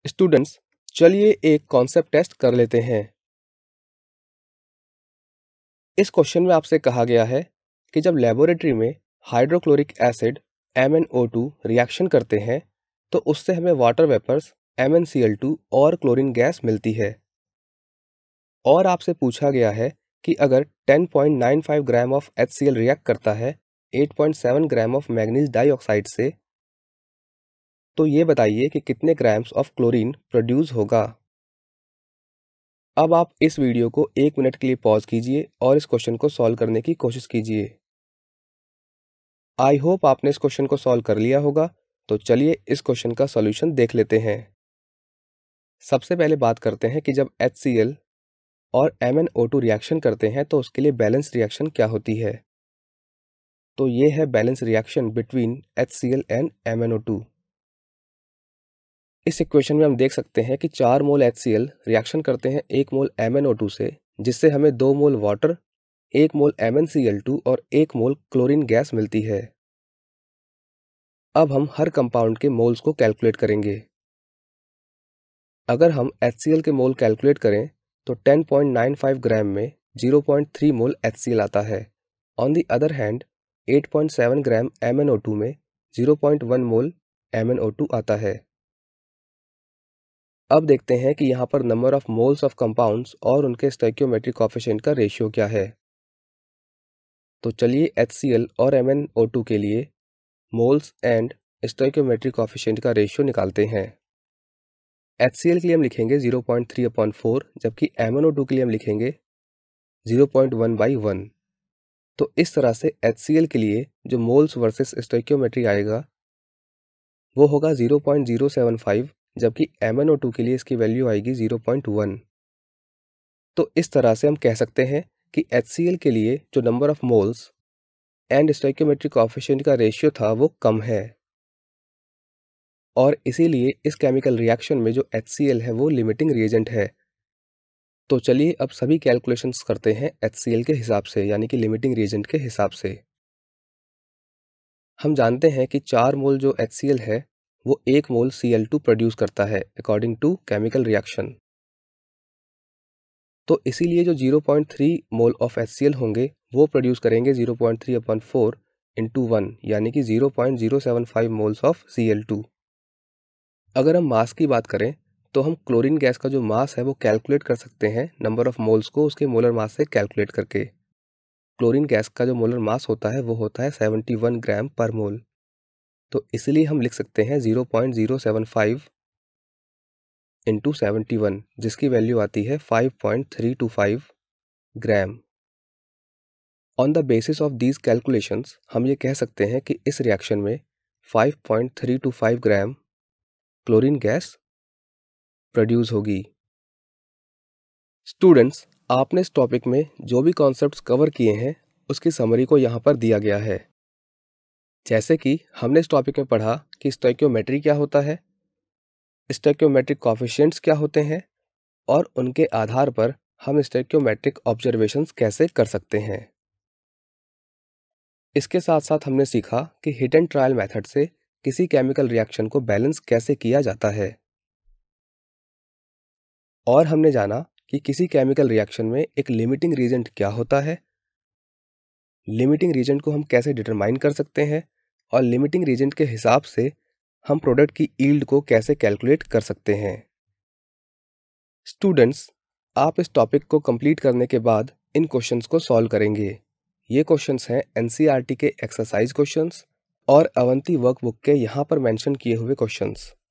Students, चलिए एक concept test कर लेते हैं। इस क्वेश्चन में आपसे कहा गया है कि जब लेबोरेटरी में हाइड्रोक्लोरिक एसिड MnO2 रिएक्शन करते हैं तो उससे हमें वाटर वेपर्स MnCl2 और क्लोरीन गैस मिलती है। और आपसे पूछा गया है कि अगर 10.95 ग्राम ऑफ HCl रिएक्ट करता है 8.7 ग्राम ऑफ मैग्नीज डाइऑक्साइड से, तो ये बताइए कि कितने ग्राम्स ऑफ क्लोरीन प्रोड्यूस होगा। अब आप इस वीडियो को 1 मिनट के लिए पॉज कीजिए और इस क्वेश्चन को सॉल्व करने की कोशिश कीजिए। आई होप आपने इस क्वेश्चन को सॉल्व कर लिया होगा, तो चलिए इस क्वेश्चन का सॉल्यूशन देख लेते हैं। सबसे पहले बात करते हैं कि जब HCl और MnO2 रिएक्शन करते हैं तो उसके लिए बैलेंस रिएक्शन क्या होती है। तो ये है balance reaction between HCl and MnO2। इस इक्वेशन में हम देख सकते हैं कि 4 मोल HCl रिएक्शन करते हैं 1 मोल MnO2 से, जिससे हमें 2 मोल वाटर, 1 मोल MnCl2 और 1 मोल क्लोरीन गैस मिलती है। अब हम हर कंपाउंड के मोल्स को कैलकुलेट करेंगे। अगर हम HCl के मोल कैलकुलेट करें तो 10.95 ग्राम में 0.3 मोल HCl आता है। On the other hand 8.7 gram MnO2 में 0.1 मोल MnO2 आता है। अब देखते हैं कि यहाँ पर number of moles of compounds और उनके स्टोइकियोमेट्रिक कोएफिशिएंट का रेशियो क्या है। तो चलिए HCl और MnO2 के लिए मोल्स एंड स्टोइकियोमेट्रिक कोएफिशिएंट का रेशियो निकालते हैं। HCl के लिए हम लिखेंगे 0.3/4, जबकि MnO2 के लिए हम लिखेंगे 0.1/1। तो इस तरह से HCl के लिए जो मोल्स वर्सेस स्टोइकियोमेट्री आएगा वो होगा 0.075, जबकि MnO2 के लिए इसकी वैल्यू आएगी 0.1। तो इस तरह से हम कह सकते हैं कि HCl के लिए जो number of moles and stoichiometric coefficient का रेशियो था वो कम है, और इसीलिए इस केमिकल रिएक्शन में जो HCl है वो लिमिटिंग रिएजेंट है। तो चलिए अब सभी कैलकुलेशंस करते हैं HCl के हिसाब से, यानी कि लिमिटिंग रिएजेंट के हिसाब से। हम जानते हैं कि 4 मोल जो HCl है वो 1 मोल Cl2 प्रोड्यूस करता है अकॉर्डिंग टू केमिकल रिएक्शन। तो इसीलिए जो 0.3 मोल ऑफ HCl होंगे वो प्रोड्यूस करेंगे 0.3/4 इंटू 1, यानी कि 0.075 मोल्स ऑफ Cl2। अगर हम मास की बात करें तो हम क्लोरीन गैस का जो मास है वो कैलकुलेट कर सकते हैं नंबर ऑफ मोल्स को उसके मोलर मास से कैलकुलेट करके। क्लोरीन गैस का जो मोलर मास होता है वो होता है 71 ग्राम पर मोल। तो इसलिए हम लिख सकते हैं 0.075 इंटू 71, जिसकी वैल्यू आती है 5.325 gram. On the basis of these calculations हम ये कह सकते हैं कि इस रिएक्शन में 5.325 ग्राम क्लोरीन गैस प्रोड्यूस होगी। स्टूडेंट्स, आपने इस टॉपिक में जो भी कॉन्सेप्ट्स कवर किए हैं उसकी समरी को यहाँ पर दिया गया है। जैसे कि हमने इस टॉपिक में पढ़ा कि स्टोइकियोमेट्री क्या होता है, स्टोइकियोमेट्रिक कोएफिशिएंट्स क्या होते हैं, और उनके आधार पर हम स्टोइकियोमेट्रिक ऑब्जर्वेशंस कैसे कर सकते हैं। इसके साथ साथ हमने सीखा कि हिट एंड ट्रायल मेथड से किसी केमिकल रिएक्शन को बैलेंस कैसे किया जाता है, और हमने जाना कि किसी केमिकल रिएक्शन में एक लिमिटिंग रीजेंट क्या होता है, लिमिटिंग रीजेंट को हम कैसे डिटरमाइन कर सकते हैं, और लिमिटिंग रीजेंट के हिसाब से हम प्रोडक्ट की यील्ड को कैसे कैलकुलेट कर सकते हैं। स्टूडेंट्स, आप इस टॉपिक को कंप्लीट करने के बाद इन क्वेश्चंस को सॉल्व करेंगे। ये क्वेश्चंस हैं NCERT के एक्सरसाइज क्वेश्चंस और अवंती वर्कबुक के यहाँ पर मेंशन किए हुए क्वेश्चंस।